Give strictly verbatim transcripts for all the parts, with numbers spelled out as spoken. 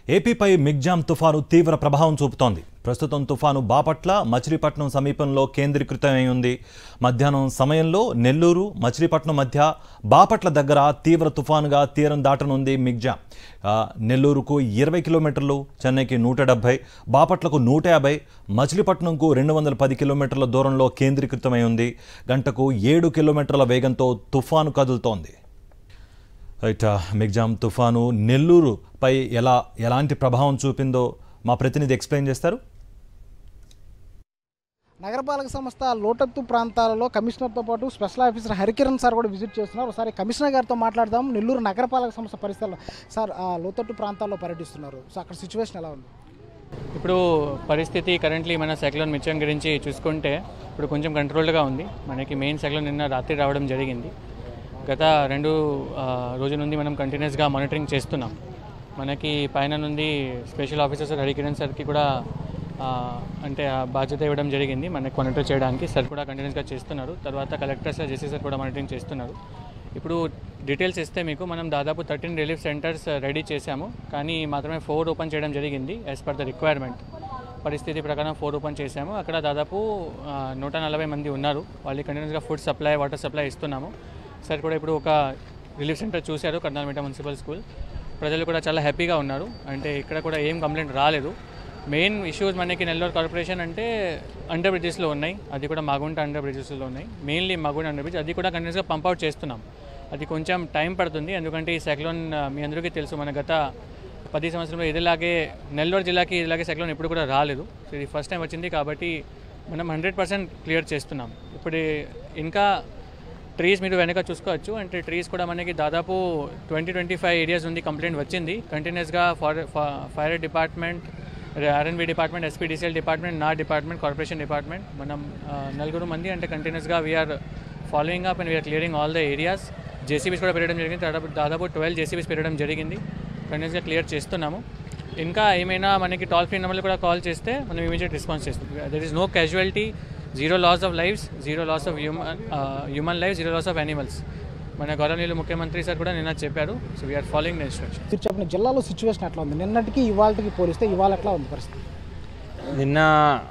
ఏపీపై మిగ్జామ్ తుఫాను తీవ్ర ప్రభావం చూపుతోంది. ప్రస్తుతం తుఫాను బాపట్ల, మచిలీపట్నం సమీపంలో కేంద్రీకృతమై ఉంది. మధ్యాహ్నం సమయంలో నెల్లూరు, మచిలీపట్నం మధ్య బాపట్ల దగ్గర తీవ్ర తుఫానుగా తీరం దాటనుంది మిగ్జామ్. నెల్లూరుకు ఇరవై కిలోమీటర్లు, చెన్నైకి నూట డెబ్బై, బాపట్లకు నూట యాభై, మచిలీపట్నంకు రెండు వందల పది కిలోమీటర్ల దూరంలో కేంద్రీకృతమై ఉంది. గంటకు ఏడు కిలోమీటర్ల వేగంతో తుఫాను కదులుతోంది. రైట్, మిగ్జామ్ తుఫాను నెల్లూరుపై ఎలా ఎలాంటి ప్రభావం చూపిందో మా ప్రతినిధి ఎక్స్ప్లెయిన్ చేస్తారు. నగరపాలక సంస్థ లోతట్టు ప్రాంతాలలో కమిషనర్తో పాటు స్పెషల్ ఆఫీసర్ హరికిరణ్ సార్ కూడా విజిట్ చేస్తున్నారు. ఒకసారి కమిషనర్ గారితో మాట్లాడదాం. నెల్లూరు నగరపాలక సంస్థ పరిస్థితుల్లో సార్ లోతట్టు ప్రాంతాల్లో పర్యటిస్తున్నారు. సో అక్కడ సిచ్యువేషన్ ఎలా ఉంది? ఇప్పుడు పరిస్థితి కరెంట్లీ మన సైక్లోన్ మిగ్జామ్ గురించి చూసుకుంటే ఇప్పుడు కొంచెం కంట్రోల్డ్గా ఉంది. మనకి మెయిన్ సైక్లోన్ నిన్న రాత్రి రావడం జరిగింది. గత రెండు రోజుల నుండి మనం కంటిన్యూస్గా మానిటరింగ్ చేస్తున్నాం. మనకి పైన నుండి స్పెషల్ ఆఫీసర్ సార్ హరికిరణ్ సార్కి కూడా అంటే బాధ్యత ఇవ్వడం జరిగింది మనకి మానిటర్ చేయడానికి. సార్ కూడా కంటిన్యూస్గా చేస్తున్నారు. తర్వాత కలెక్టర్ సార్, జేసీ సార్ కూడా మానిటరింగ్ చేస్తున్నారు. ఇప్పుడు డీటెయిల్స్ ఇస్తే మీకు మనం దాదాపు థర్టీన్ రిలీఫ్ సెంటర్స్ రెడీ చేశాము, కానీ మాత్రమే ఫోర్ ఓపెన్ చేయడం జరిగింది యాజ్ పర్ ద రిక్వైర్మెంట్. పరిస్థితి ప్రకారం ఫోర్ ఓపెన్ చేశాము. అక్కడ దాదాపు నూట నలభై మంది ఉన్నారు. వాళ్ళకి కంటిన్యూస్గా ఫుడ్ సప్లై, వాటర్ సప్లై ఇస్తున్నాము. సార్ కూడా ఇప్పుడు ఒక రిలీఫ్ సెంటర్ చూశారు, కర్నాల్మిట మున్సిపల్ స్కూల్. ప్రజలు కూడా చాలా హ్యాపీగా ఉన్నారు. అంటే ఇక్కడ కూడా ఏం కంప్లైంట్ రాలేదు. మెయిన్ ఇష్యూస్ మనకి నెల్లూరు కార్పొరేషన్ అంటే అండర్ బ్రిడ్జెస్లో ఉన్నాయి. అది కూడా మాగుంట అండర్ బ్రిడ్జెస్లో ఉన్నాయి. మెయిన్లీ మాగుంట అండర్ బ్రిడ్జ్, అది కూడా కంటిన్యూస్గా పంప్ అవుట్ చేస్తున్నాం. అది కొంచెం టైం పడుతుంది, ఎందుకంటే ఈ సైక్లోన్ మీ అందరికీ తెలుసు, మన గత పది సంవత్సరంలో ఇదిలాగే నెల్లూరు జిల్లాకి ఇదిలాగే సైక్లోన్ ఇప్పుడు కూడా రాలేదు. సో ఇది ఫస్ట్ టైం వచ్చింది కాబట్టి మనం హండ్రెడ్ పర్సెంట్ క్లియర్ చేస్తున్నాం. ఇప్పుడు ఇంకా ట్రీస్ మీరు వెనక చూసుకోవచ్చు. అంటే ట్రీస్ కూడా మనకి దాదాపు ట్వంటీ ట్వంటీ ఫైవ్ ఏరియాస్ ఉంది కంప్లైంట్ వచ్చింది. కంటిన్యూస్గా for fire department, RNB department, SPDCL department, నా డిపార్ట్మెంట్, కార్పొరేషన్ డిపార్ట్మెంట్, మనం నలుగురు మంది అంటే కంటిన్యూస్గా we are following up and we are clearing all the areas. JCBs కూడా పెరగడం జరిగింది. దాదాపు దాదాపు ట్వెల్వ్ జేసీబీస్ పెరగడం జరిగింది. కంటిన్యూస్గా క్లియర్ చేస్తున్నాము. ఇంకా ఏమైనా మనకి టోల్ ఫ్రీ నెంబర్లు కూడా కాల్ చేస్తే మనం ఇమీడియట్ రెస్పాన్స్ చేస్తాం. There is no casualty, zero loss of lifes, zero loss of human human life, zero loss of animals. మన గౌరవనీయులు ముఖ్యమంత్రి సార్ కూడా నిన్న చెప్పారు. So we are following the instruction. మీరు చెప్పిన జిల్లాలో సిచ్యువేషన్ ఎట్లా ఉంది? నిన్నటికి ఇవాళకి పోలిస్తే ఇవాళ ఎట్లా ఉంది పరిస్థితి? నిన్న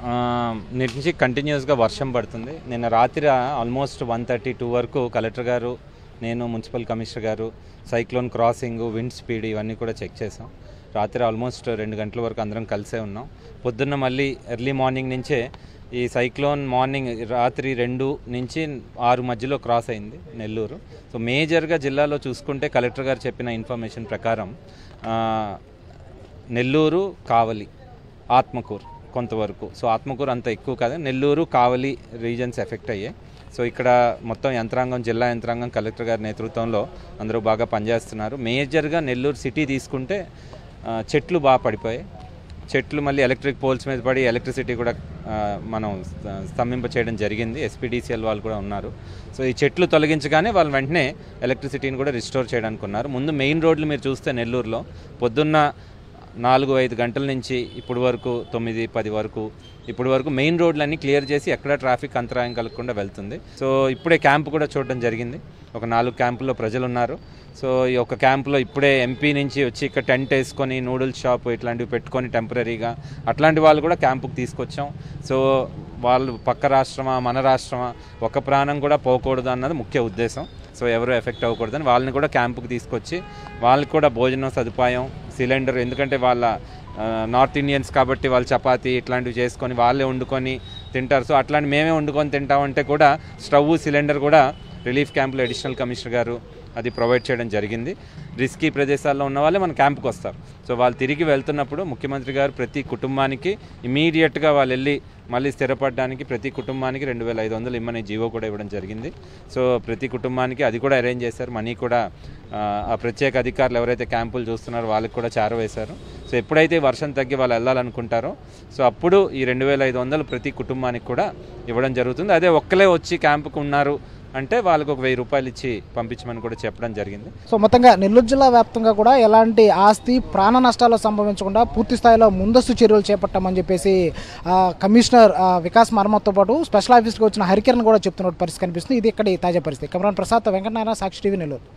నిన్న నుంచి కంటిన్యూస్గా వర్షం పడుతుంది. నిన్న రాత్రి ఆల్మోస్ట్ వన్ థర్టీ టూ వరకు కలెక్టర్ గారు, నేను, మున్సిపల్ కమిషనర్ గారు సైక్లోన్ క్రాసింగ్, విండ్ స్పీడ్ ఇవన్నీ కూడా చెక్ చేసాం. రాత్రి ఆల్మోస్ట్ రెండు గంటల వరకు అందరం కలిసే ఉన్నాం. పొద్దున్న మళ్ళీ ఎర్లీ మార్నింగ్ నుంచే ఈ సైక్లోన్ మార్నింగ్ రాత్రి రెండు నుంచి ఆరు మధ్యలో క్రాస్ అయింది నెల్లూరు. సో మేజర్గా జిల్లాలో చూసుకుంటే కలెక్టర్ గారు చెప్పిన ఇన్ఫర్మేషన్ ప్రకారం నెల్లూరు, కావలి, ఆత్మకూరు కొంతవరకు. సో ఆత్మకూరు అంత ఎక్కువ కాదు, నెల్లూరు, కావలి రీజన్స్ ఎఫెక్ట్ అయ్యాయి. సో ఇక్కడ మొత్తం యంత్రాంగం, జిల్లా యంత్రాంగం కలెక్టర్ గారి నేతృత్వంలో అందరూ బాగా పనిచేస్తున్నారు. మేజర్గా నెల్లూరు సిటీ తీసుకుంటే చెట్లు బాగా పడిపోయాయి. చెట్లు మళ్ళీ ఎలక్ట్రిక్ పోల్స్ మీద పడి ఎలక్ట్రిసిటీ కూడా మనం స్తంభింప చేయడం జరిగింది. ఎస్పీడీసీఎల్ వాళ్ళు కూడా ఉన్నారు. సో ఈ చెట్లు తొలగించగానే వాళ్ళు వెంటనే ఎలక్ట్రిసిటీని కూడా రిస్టోర్ చేయడానికి ఉన్నారు. ముందు మెయిన్ రోడ్లు మీరు చూస్తే నెల్లూరులో పొద్దున్న నాలుగు ఐదు గంటల నుంచి ఇప్పుడు వరకు తొమ్మిది పది వరకు ఇప్పుడు వరకు మెయిన్ రోడ్లన్నీ క్లియర్ చేసి ఎక్కడ ట్రాఫిక్ అంతరాయం కలగకుండా వెళ్తుంది. సో ఇప్పుడే క్యాంపు కూడా చూడడం జరిగింది. ఒక నాలుగు క్యాంపుల్లో ప్రజలు ఉన్నారు. సో ఈ ఒక క్యాంపులో ఇప్పుడే ఎంపీ నుంచి వచ్చి ఇక్కడ టెంట్ వేసుకొని నూడిల్స్ షాప్ ఇట్లాంటివి పెట్టుకొని టెంపరీగా అట్లాంటి వాళ్ళు కూడా క్యాంపుకి తీసుకొచ్చాం. సో వాళ్ళు పక్క రాష్ట్రమా మన రాష్ట్రమా ఒక ప్రాణం కూడా పోకూడదు అన్నది ముఖ్య ఉద్దేశం. సో ఎవరు ఎఫెక్ట్ అవ్వకూడదని వాళ్ళని కూడా క్యాంపుకి తీసుకొచ్చి వాళ్ళకి కూడా భోజనం సదుపాయం, సిలిండర్, ఎందుకంటే వాళ్ళ నార్త్ ఇండియన్స్ కాబట్టి వాళ్ళు చపాతీ ఇట్లాంటివి చేసుకొని వాళ్ళే వండుకొని తింటారు. సో అట్లాంటి మేమే వండుకొని తింటామంటే కూడా స్టవ్, సిలిండర్ కూడా రిలీఫ్ క్యాంపులో అడిషనల్ కమిషనర్ గారు అది ప్రొవైడ్ చేయడం జరిగింది. రిస్కీ ప్రదేశాల్లో ఉన్న వాళ్ళే మన క్యాంపుకి వస్తారు. సో వాళ్ళు తిరిగి వెళ్తున్నప్పుడు ముఖ్యమంత్రి గారు ప్రతి కుటుంబానికి ఇమీడియట్గా వాళ్ళు వెళ్ళి మళ్ళీ స్థిరపడడానికి ప్రతి కుటుంబానికి రెండు వేల ఐదు వందలు ఇమ్మని జీవో కూడా ఇవ్వడం జరిగింది. సో ప్రతి కుటుంబానికి అది కూడా అరేంజ్ చేశారు. మనీ కూడా ఆ ప్రత్యేక అధికారులు ఎవరైతే క్యాంపులు చూస్తున్నారో వాళ్ళకి కూడా చేరవేశారు. సో ఎప్పుడైతే వర్షం తగ్గి వాళ్ళు వెళ్ళాలనుకుంటారో సో అప్పుడు ఈ రెండు వేల ఐదు వందలు ప్రతి కుటుంబానికి కూడా ఇవ్వడం జరుగుతుంది. అదే ఒక్కలే వచ్చి క్యాంపుకు ఉన్నారు అంటే వాళ్ళకు ఒక వెయ్యి రూపాయలు ఇచ్చి పంపించమని కూడా చెప్పడం జరిగింది. సో మొత్తంగా నెల్లూరు జిల్లా వ్యాప్తంగా కూడా ఎలాంటి ఆస్తి ప్రాణ నష్టాలు సంభవించకుండా పూర్తి స్థాయిలో ముందస్తు చర్యలు చేపట్టామని చెప్పేసి కమిషనర్ వికాస్ మర్మతో పాటు స్పెషల్ ఆఫీస్కి వచ్చిన హరికిరణ్ కూడా చెప్తున్న పరిస్థితి కనిపిస్తుంది. ఇది ఇక్కడ తాజా పరిస్థితి. Cameraman Prasad, Venkatanarayana, Sakshi TV, Nellore.